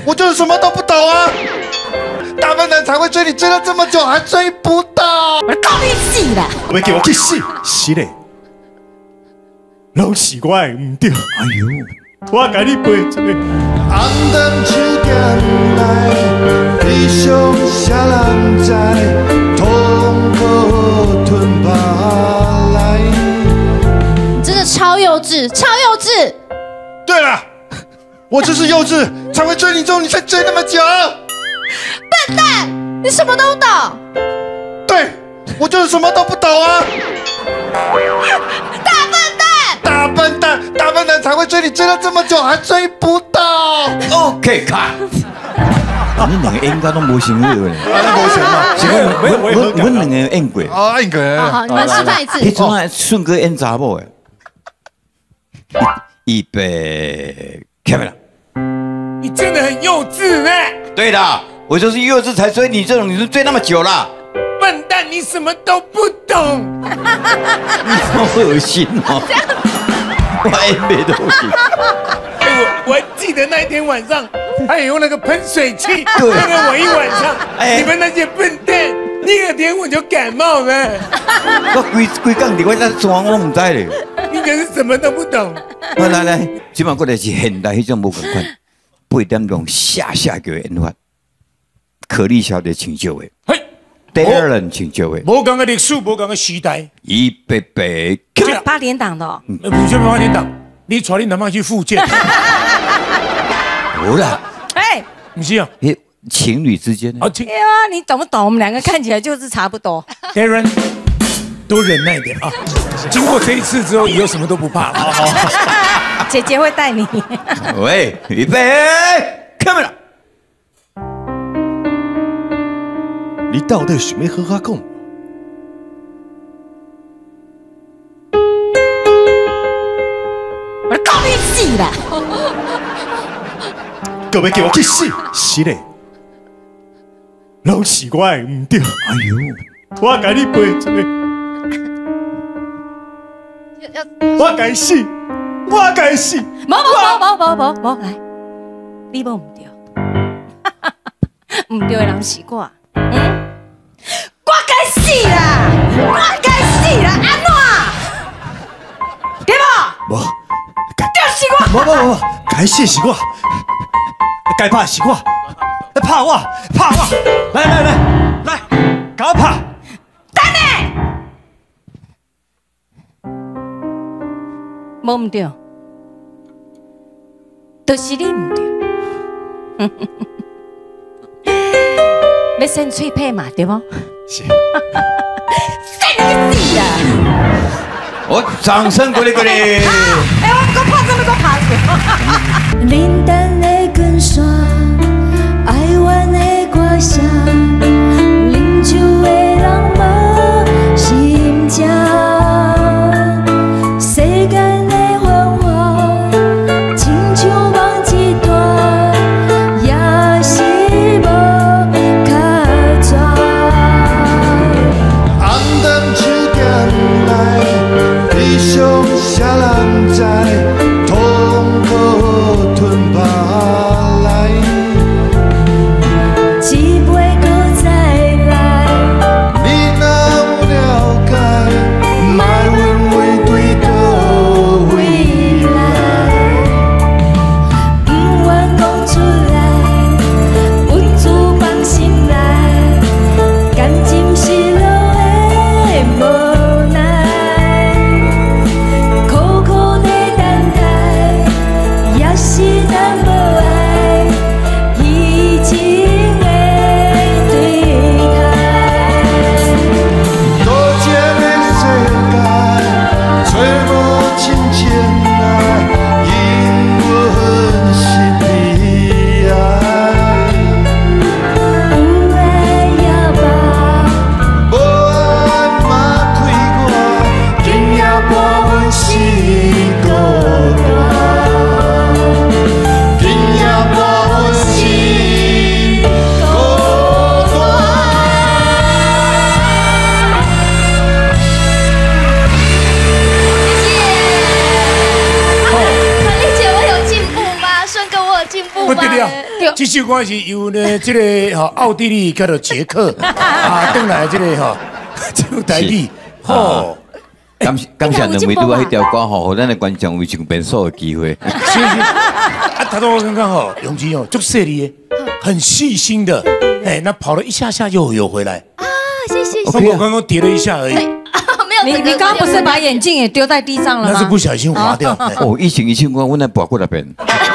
我就是什么都不懂啊！大笨蛋才会追你追了这么久还追不到， 我讲你死啦！ 要叫我去死？是嘞，拢是我的唔对。哎呦，我甲你赔罪。红灯手行来，悲伤啥人知？痛苦吞巴来。 你真的超幼稚，超幼稚！ 对了，我就是幼稚才会追你中，你才追那么久。 笨蛋，你什么都懂。 对，我就是什么都不懂啊！大笨蛋才会追你追了这么久还追不到。 OK， 卡。你两个演歌都无成好咧， 无成嘛？ 是阮两个演过。 哦，演过。 好，你们示范一次。 迄阵啊，顺哥演查某的。预备，开门了。 你真的很幼稚呢。 对的，我就是幼稚才追你这种女生追那么久了。 笨蛋，你什么都不懂。 你好恶心哦！我演没东西。 我还记得那一天晚上，他也用那个喷水器喷了我一晚上。你们那些笨蛋，第二天我就感冒了。 我规讲伫我在床我唔知咧。 你可是什么都不懂。 来，即摆过来是现代迄种无共款，8点钟下叫的演法，可丽小姐请就位， 嘿， 第二人请就位， 无讲个历史，无讲个时代， 预备， 这8点档的哦。 不是8点档，你带你男朋友去复健。 有啦， 哎， 不是啊， 情侣之间啊， 对啊，你懂不懂？我们两个看起来就是差不多。 Darren， 多忍耐点啊！经过这一次之后，以后什么都不怕了。 姐姐会带你。 喂，预备，开门了。 你到底想要好好讲？ 我讲你死啦！ 各位叫我去死？是嘞，拢是我的唔对。哎呦，我甲你赔罪。我该死，我该死。 无，来，你无唔对，唔对的人是我。我该死啦！我该死啦！安怎？对无？ 无， 就是我。 无，该死是我，该拍是我，拍我，来，甲我拍。 等下，无唔对，就是你唔对。要先脆配嘛，对不？ 是。 生你个死啊！ 我掌声鼓励。 哎，我搁拍什么？搁拍死！ 冷淡的根线，哀怨的歌声，啉酒的人无心情，世间的繁华，亲像梦一段，也是无卡纸。 红灯手行来，悲伤啥人知？痛苦吞巴。 这首歌是由呢这个奥地利叫做捷克登来这个这个台语吼。 感谢两位拄啊迄条歌吼，互咱的观众有上变数的机会。 是他说我刚刚好，永吉足细腻的，很细心的，那跑了一下下又有回来啊，谢谢。 我刚刚跌了一下而已。 没有， 你刚刚不是把眼镜也丢在地上了吗？ 那是不小心滑掉。 哦，以前我阮来跋过那边。